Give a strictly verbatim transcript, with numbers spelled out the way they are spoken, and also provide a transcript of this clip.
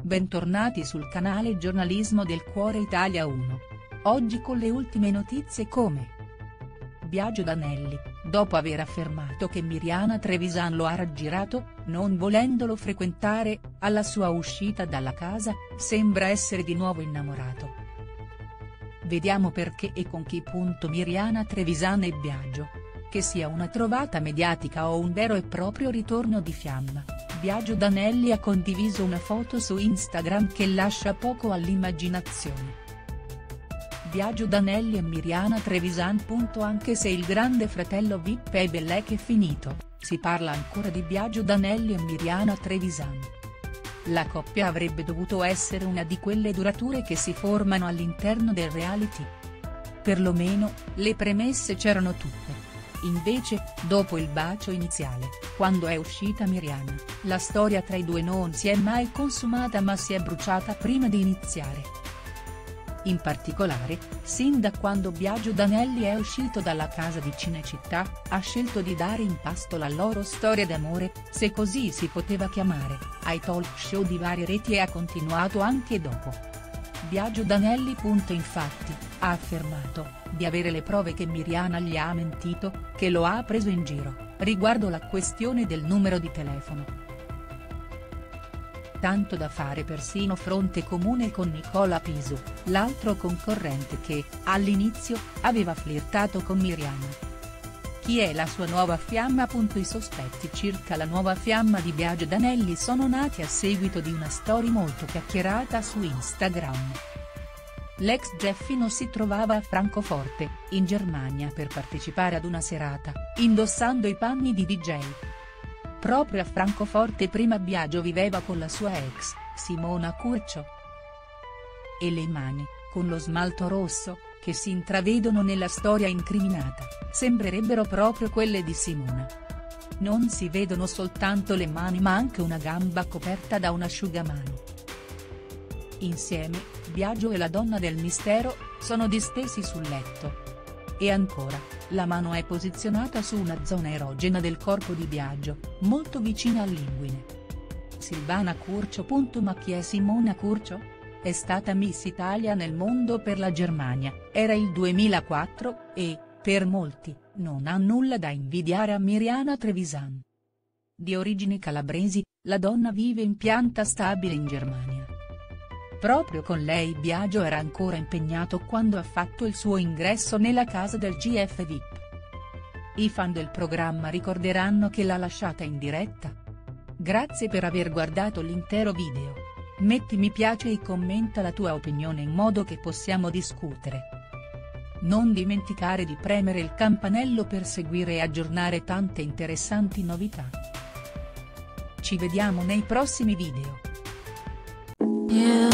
Bentornati sul canale Giornalismo del Cuore Italia uno. Oggi con le ultime notizie come Biagio Danelli, dopo aver affermato che Mirjana Trevisan lo ha raggirato, non volendolo frequentare, alla sua uscita dalla casa, sembra essere di nuovo innamorato. Vediamo perché e con chi. Mirjana Trevisan e Biagio. Che sia una trovata mediatica o un vero e proprio ritorno di fiamma, Biagio Danelli ha condiviso una foto su Instagram che lascia poco all'immaginazione. Biagio Danelli e Mirjana Trevisan. Anche se il grande fratello V I P è Bellec è finito, si parla ancora di Biagio Danelli e Mirjana Trevisan. La coppia avrebbe dovuto essere una di quelle durature che si formano all'interno del reality. Perlomeno, le premesse c'erano tutte. Invece, dopo il bacio iniziale, quando è uscita Mirjana, la storia tra i due non si è mai consumata ma si è bruciata prima di iniziare. In particolare, sin da quando Biagio Danelli è uscito dalla casa di Cinecittà, ha scelto di dare in pasto la loro storia d'amore, se così si poteva chiamare, ai talk show di varie reti e ha continuato anche dopo. Biagio Danelli. Infatti, ha affermato, di avere le prove che Mirjana gli ha mentito, che lo ha preso in giro, riguardo la questione del numero di telefono. Tanto da fare persino fronte comune con Nicola Pisu, l'altro concorrente che, all'inizio, aveva flirtato con Mirjana. Chi è la sua nuova fiamma? I sospetti circa la nuova fiamma di Biagio Danelli sono nati a seguito di una storia molto chiacchierata su Instagram. L'ex Geffino si trovava a Francoforte, in Germania per partecipare ad una serata, indossando i panni di D J. Proprio a Francoforte prima Biagio viveva con la sua ex, Simona Curcio. E le mani, con lo smalto rosso, che si intravedono nella storia incriminata, sembrerebbero proprio quelle di Simona. Non si vedono soltanto le mani ma anche una gamba coperta da un asciugamano. Insieme, Biagio e la donna del mistero, sono distesi sul letto. E ancora, la mano è posizionata su una zona erogena del corpo di Biagio, molto vicina all'inguine. Silvana Curcio. Ma chi è Simona Curcio? È stata Miss Italia nel mondo per la Germania, era il duemilaquattro, e, per molti, non ha nulla da invidiare a Mirjana Trevisan. Di origini calabresi, la donna vive in pianta stabile in Germania. Proprio con lei Biagio era ancora impegnato quando ha fatto il suo ingresso nella casa del G F V I P. I fan del programma ricorderanno che l'ha lasciata in diretta. Grazie per aver guardato l'intero video. Metti mi piace e commenta la tua opinione in modo che possiamo discutere. Non dimenticare di premere il campanello per seguire e aggiornare tante interessanti novità. Ci vediamo nei prossimi video. Yeah.